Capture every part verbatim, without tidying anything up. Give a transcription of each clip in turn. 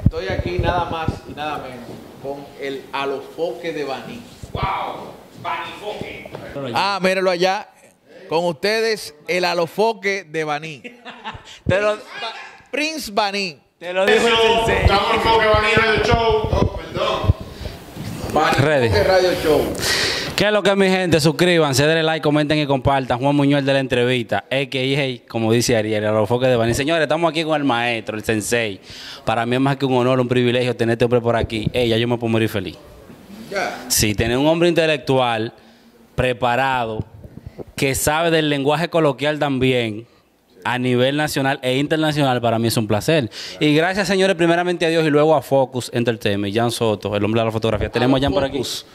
Estoy aquí nada más y nada menos con el alofoque de Baní. ¡Wow! ¡Banifoque! Ah, mírenlo allá. Con ustedes, el alofoque de Baní. Te lo, Prince Baní. te lo dijo el sensei. Estamos en Foque Baní Radio Show. Oh, perdón. Baní Ready. Foque Radio Show. ¿Qué es lo que es, mi gente? Suscríbanse, denle like, comenten y compartan. Juan Muñoz de la entrevista, a k a, como dice Ariel, el alofoque de Baní. Señores, estamos aquí con el maestro, el sensei. Para mí es más que un honor, un privilegio tener este hombre por aquí. Ey, ya yo me puedo morir feliz. Ya. Sí, tener un hombre intelectual, preparado, que sabe del lenguaje coloquial también, a nivel nacional e internacional, para mí es un placer. Y gracias, señores, primeramente a Dios y luego a Focus Entertainment, Jan Soto, el hombre de la fotografía. Tenemos a Jan por aquí.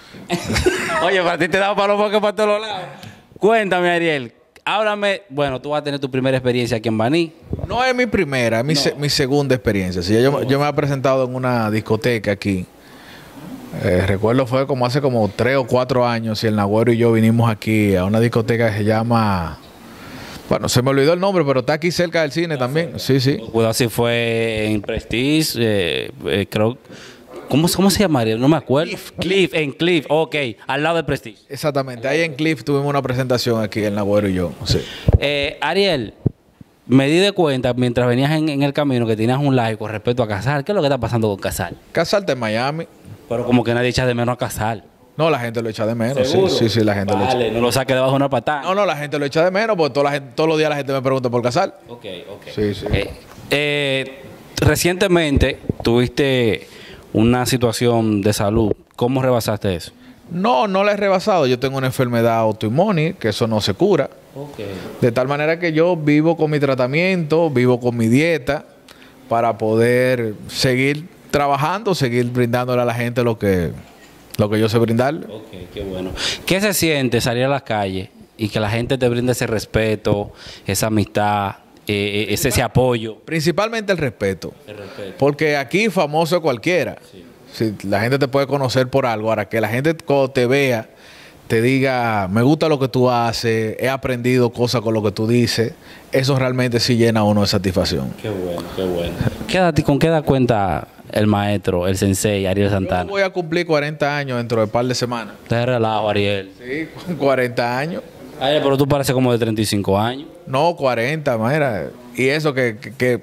Oye, para ti te damos para los focos para todos lados. Cuéntame, Ariel, háblame. Bueno, tú vas a tener tu primera experiencia aquí en Baní. No es mi primera, es mi, No. se- mi segunda experiencia. Sí, yo, yo me he presentado en una discoteca aquí. Eh, recuerdo fue como hace como tres o cuatro años y el Nagüero y yo vinimos aquí a una discoteca que se llama... Bueno, se me olvidó el nombre, pero está aquí cerca del cine también. Sí, sí. Cuidado si fue en Prestige, eh, eh, creo. ¿Cómo, ¿Cómo se llamaría? No me acuerdo. Cliff. Cliff, en Cliff, ok, al lado de Prestige. Exactamente. Ahí en Cliff tuvimos una presentación aquí, el Nagüero y yo. Sí. Eh, Ariel, me di de cuenta mientras venías en, en el camino que tenías un like con respecto a Casal. ¿Qué es lo que está pasando con Casal? Casarte en Miami. Pero como que nadie echa de menos a Casal. No, la gente lo echa de menos. Sí, ¿Seguro? sí, sí, la gente lo Vale, echa. no lo saque debajo de una patada. No, no, la gente lo echa de menos porque toda la gente, todos los días la gente me pregunta por Casal. Ok, ok. Sí, sí. Eh, eh, recientemente tuviste una situación de salud. ¿Cómo rebasaste eso? No, no la he rebasado. Yo tengo una enfermedad autoinmune, que eso no se cura. Ok. De tal manera que yo vivo con mi tratamiento, vivo con mi dieta para poder seguir trabajando, seguir brindándole a la gente lo que, lo que yo sé brindarle. Ok, qué bueno. ¿Qué se siente salir a las calles y que la gente te brinde ese respeto, esa amistad, eh, ese, ese apoyo? Principalmente el respeto. El respeto. Porque aquí famoso es cualquiera. Si la gente te puede conocer por algo, ahora que la gente cuando te vea, te diga, me gusta lo que tú haces, he aprendido cosas con lo que tú dices, eso realmente sí llena a uno de satisfacción. Qué bueno, qué bueno. ¿Qué edad, ¿Con qué edad cuenta el maestro, el sensei, Ariel Yo Santana? voy a cumplir cuarenta años dentro de un par de semanas. Te relajo, Ariel. Sí, con cuarenta años. Ariel, pero tú pareces como de treinta y cinco años. No, cuarenta, mira. Y eso que, que, que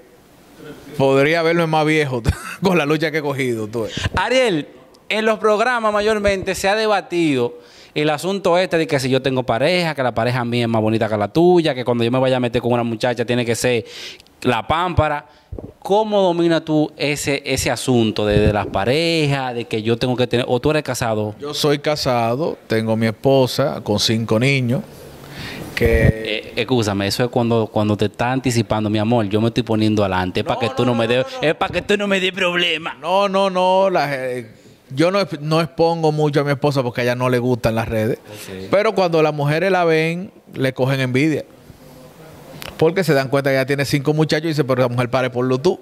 podría verme más viejo con la lucha que he cogido. Tú. Ariel, en los programas mayormente se ha debatido el asunto este de que si yo tengo pareja, que la pareja mía es más bonita que la tuya, que cuando yo me vaya a meter con una muchacha tiene que ser la pámpara. ¿Cómo dominas tú ese, ese asunto de, de las parejas, de que yo tengo que tener, o tú eres casado? Yo soy casado, tengo mi esposa con cinco niños. Que Eh, escúchame, eso es cuando, cuando te está anticipando, mi amor. Yo me estoy poniendo adelante. Es No, para que tú no, no, me no, des, no, no. es para que tú no me des problema. no, no, no. La, eh, yo no, no expongo mucho a mi esposa porque a ella no le gustan las redes. Ok. Pero cuando las mujeres la ven, le cogen envidia. Porque se dan cuenta que ella tiene cinco muchachos y dice, pero la mujer pare por Bluetooth.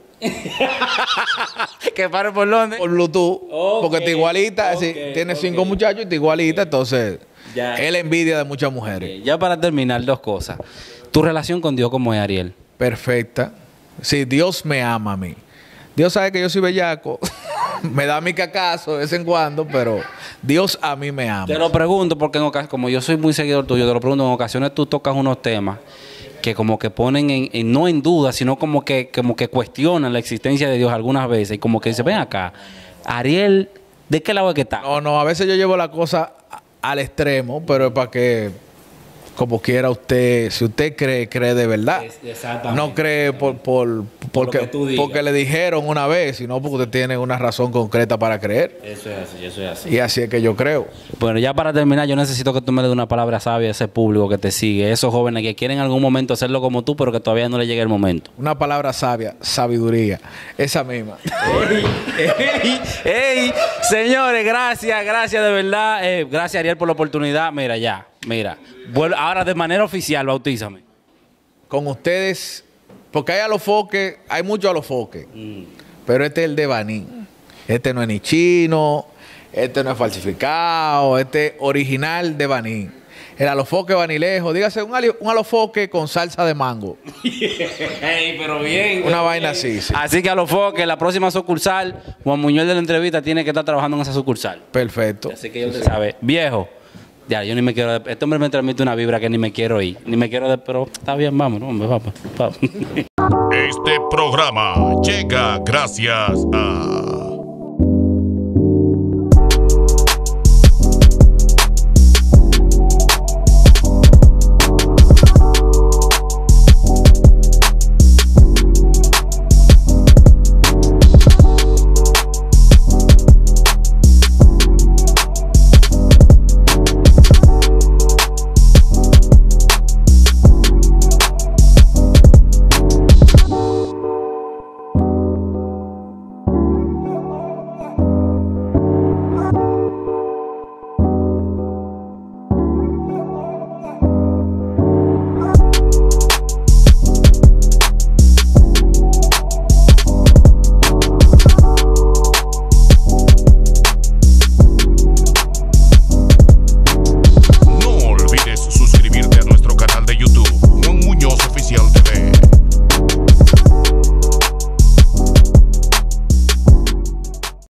¿Que pare por dónde? Por Bluetooth. Ok, Porque está igualita. ok, sí, tiene cinco ok. muchachos y está igualita. Entonces, Ya. es la envidia de muchas mujeres. Eh, Ya para terminar, dos cosas. Tu relación con Dios, ¿cómo es, Ariel? Perfecta. Sí, Dios me ama a mí. Dios sabe que yo soy bellaco. Me da mi cacazo de vez en cuando, pero Dios a mí me ama. Te lo pregunto porque en oca- como yo soy muy seguidor tuyo, te lo pregunto, en ocasiones tú tocas unos temas que como que ponen en, en- no en duda, sino como que como que cuestionan la existencia de Dios algunas veces y como que dice, ven acá, Ariel, ¿de qué lado es que está? No, no, a veces yo llevo la cosa a- al extremo, pero es para que, como quiera usted, si usted cree, cree de verdad. Es- exactamente. No cree por, por, porque, que tú digas. porque le dijeron una vez, sino porque usted tiene una razón concreta para creer. Eso es así, eso es así. Y así es que yo creo. Bueno, ya para terminar, yo necesito que tú me le des una palabra sabia a ese público que te sigue, esos jóvenes que quieren en algún momento hacerlo como tú, pero que todavía no le llegue el momento. Una palabra sabia, sabiduría. Esa misma. ¡Ey! ¡Ey! Señores, gracias, gracias de verdad. Eh, gracias, Ariel, por la oportunidad. Mira, ya, mira. Vuelvo- ahora de manera oficial, bautízame. Con ustedes, porque hay alofoques, hay muchos alofoques, pero este es el de Baní. Este no es ni chino, este no es falsificado, este es original de Baní. el alofoque vanilejo, dígase un, ali- un alofoque con salsa de mango. Ey, pero bien. Una vaina así, sí. Así que a los foques, la próxima sucursal, Juan Muñoz de la entrevista tiene que estar trabajando en esa sucursal. Perfecto. Así que yo te sabe. Viejo, ya, yo ni me quiero... Este hombre me transmite una vibra que ni me quiero ir. Ni me quiero... De, pero está bien, vamos, hombre, vamos. vamos. Este programa llega gracias a